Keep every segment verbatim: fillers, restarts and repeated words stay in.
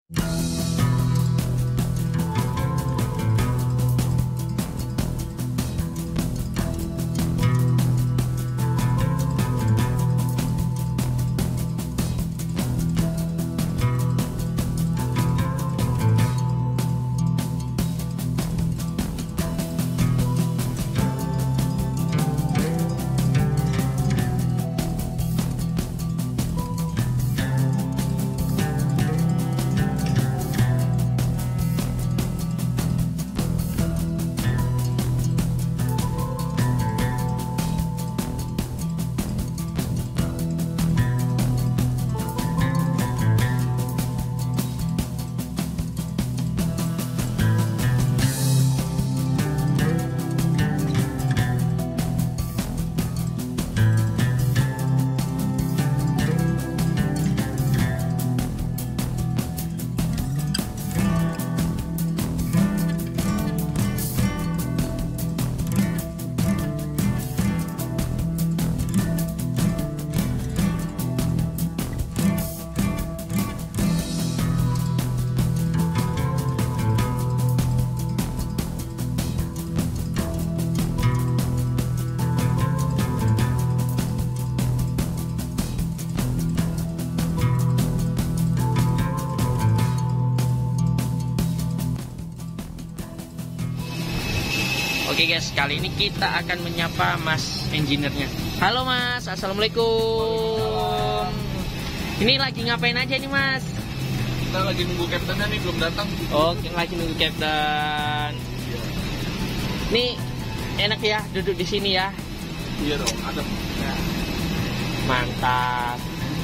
Oke guys, kali ini kita akan menyapa Mas engineer-nya. Halo Mas, assalamualaikum. Ini lagi ngapain aja nih Mas? Kita lagi nunggu kaptennya nih, belum datang. Oh, lagi nunggu kapten. Iya. Nih enak ya duduk di sini ya. Iya dong, adem. Nah, mantap.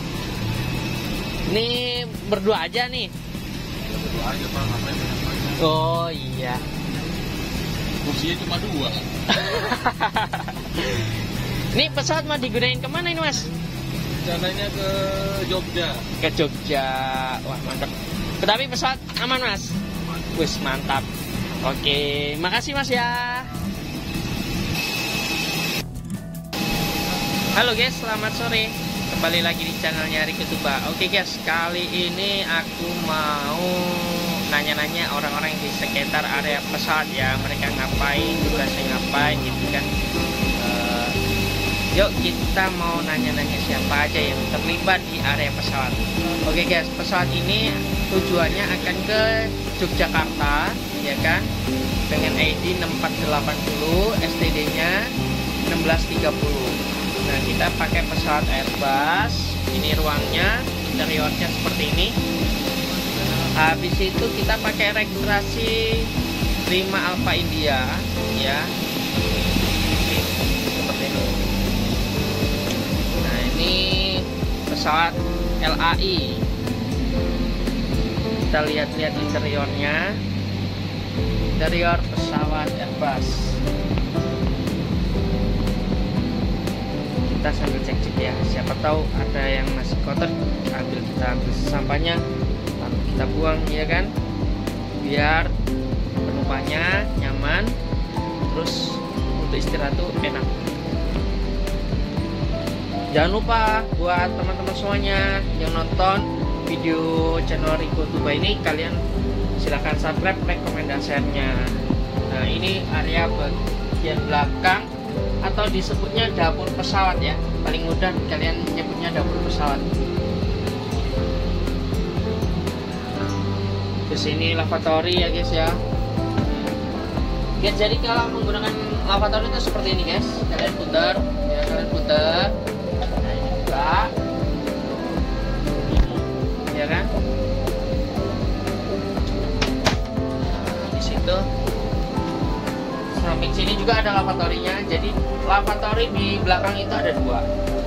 Ini berdua aja nih. Ya, berdua aja Pak, ngapain banyak-banyak. Oh iya. Kursinya cuma dua. Ini pesawat mau digunain kemana ini Mas? Rencananya ke Jogja. Ke Jogja. Wah mantap. Tetapi pesawat aman Mas? Wis mantap. Oke, makasih Mas ya. Halo guys, selamat sore. Kembali lagi di channelnya Riko Tuba. Oke guys, kali ini aku mau nanya-nanya orang-orang di sekitar area pesawat ya, mereka ngapain, tugasnya ngapain gitu kan. Uh, yuk kita mau nanya-nanya siapa aja yang terlibat di area pesawat. Oke guys, pesawat ini tujuannya akan ke Yogyakarta ya kan, dengan I D enam empat delapan nol, S T D-nya enam belas tiga puluh. Nah kita pakai pesawat Airbus. Ini ruangnya, interiornya seperti ini. Habis itu kita pakai registrasi lima Alpha India ya. Seperti ini. Nah, ini pesawat L A I. Kita lihat-lihat interiornya. Interior pesawat Airbus. Kita sambil cek-cek ya. Siapa tahu ada yang masih kotor, ambil kita ambil sampahnya, kita buang ya kan, biar penumpangnya nyaman, terus untuk istirahat tuh enak. Jangan lupa buat teman-teman semuanya yang nonton video channel Riko Tuba ini, kalian silahkan subscribe, like, komen, dan share-nya. Nah ini area bagian belakang atau disebutnya dapur pesawat ya, paling mudah kalian menyebutnya dapur pesawat. Di sini lavatory ya guys ya. Oke, jadi kalau menggunakan lavatory itu seperti ini guys. Kalian putar, ya kalian putar. Nah ini juga, ini, ya kan. Nah, di situ, samping sini juga ada lavatorynya. Jadi lavatory di belakang itu ada dua.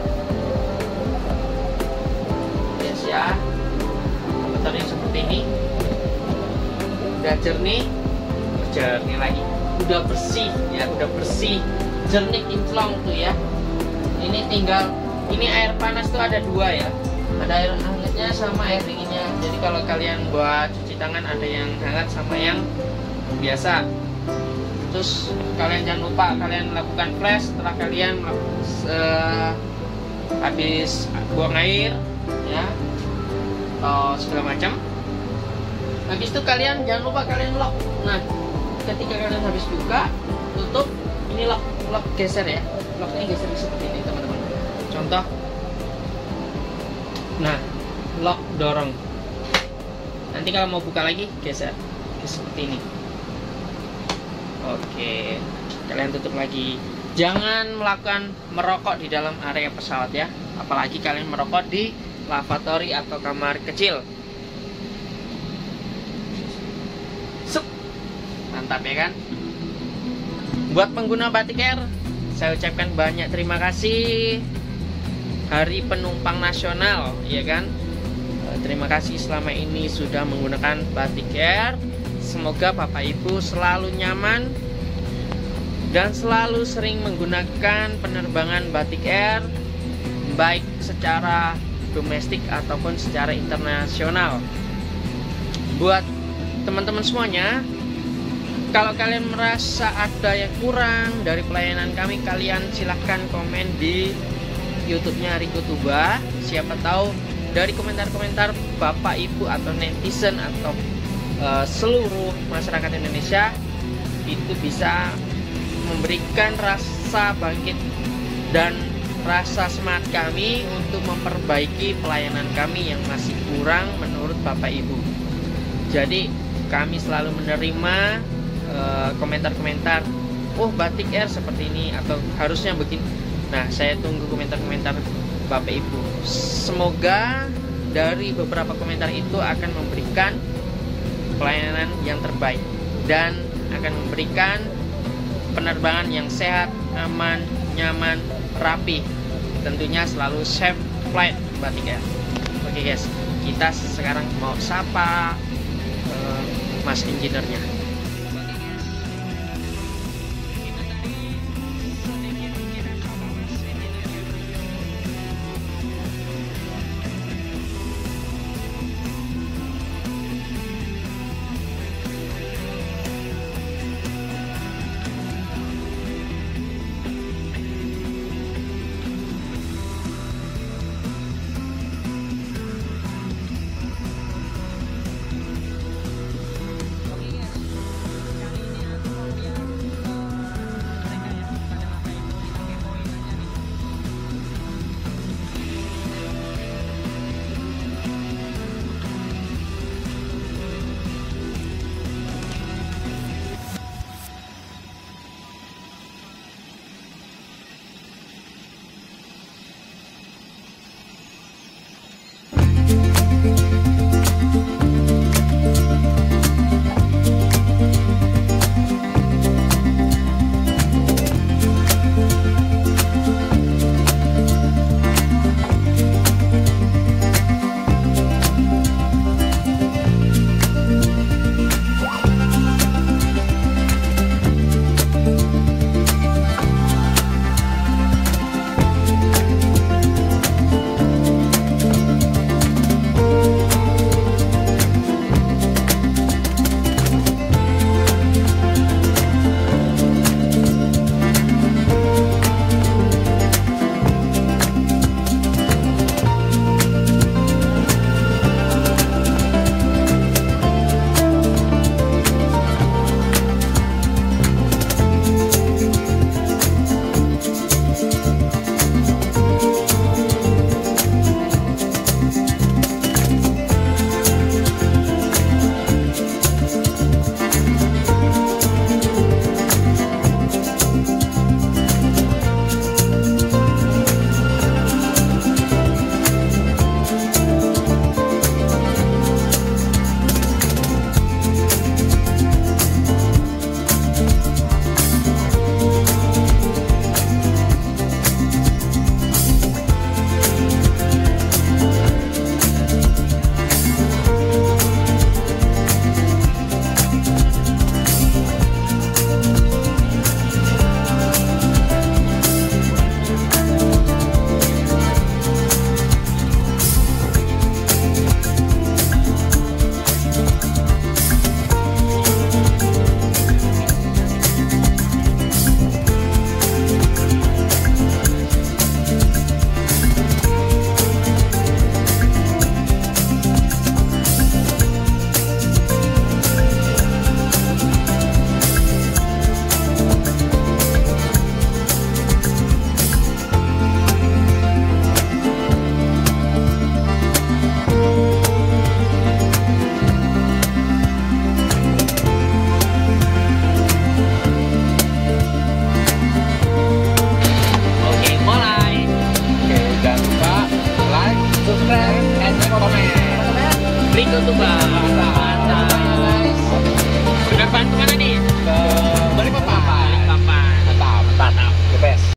Guys ya, lavatory seperti ini. Udah jernih, jernih lagi, udah bersih ya, udah bersih, jernih, kinclong tuh ya. Ini tinggal, ini air panas tuh ada dua ya, ada air hangatnya sama air dinginnya. Jadi kalau kalian buat cuci tangan ada yang hangat sama yang biasa. Terus kalian jangan lupa kalian lakukan flash setelah kalian uh, habis buang air ya, atau segala macam. Habis itu kalian jangan lupa kalian lock. Nah, ketika kalian habis buka, tutup, ini lock, lock geser ya. Locknya geser seperti ini teman-teman. Contoh. Nah, lock dorong. Nanti kalau mau buka lagi geser, geser seperti ini. Oke, kalian tutup lagi. Jangan melakukan merokok di dalam area pesawat ya, apalagi kalian merokok di lavatory atau kamar kecil. Sup. Mantap ya kan? Buat pengguna Batik Air, saya ucapkan banyak terima kasih. Hari Penumpang Nasional, ya kan? Terima kasih selama ini sudah menggunakan Batik Air. Semoga Bapak Ibu selalu nyaman dan selalu sering menggunakan penerbangan Batik Air, baik secara domestik ataupun secara internasional. Buat teman-teman semuanya, kalau kalian merasa ada yang kurang dari pelayanan kami, kalian silahkan komen di YouTube-nya Riko Tuba. Siapa tahu dari komentar-komentar Bapak Ibu atau netizen atau uh, seluruh masyarakat Indonesia itu bisa memberikan rasa bangkit dan rasa semangat kami untuk memperbaiki pelayanan kami yang masih kurang menurut Bapak Ibu. Jadi kami selalu menerima komentar-komentar, uh, oh Batik Air seperti ini atau harusnya begini. Nah, saya tunggu komentar-komentar Bapak Ibu. Semoga dari beberapa komentar itu akan memberikan pelayanan yang terbaik dan akan memberikan penerbangan yang sehat, aman, nyaman, rapi. Tentunya selalu safe flight Batik Air. Oke guys, kita sekarang mau sapa uh, Mas engineer-nya. Riko tuh bang. Mantap. Penerbangan kemana nih? Ke Balikpapan. Balikpapan. Mantap. Mantap. The best.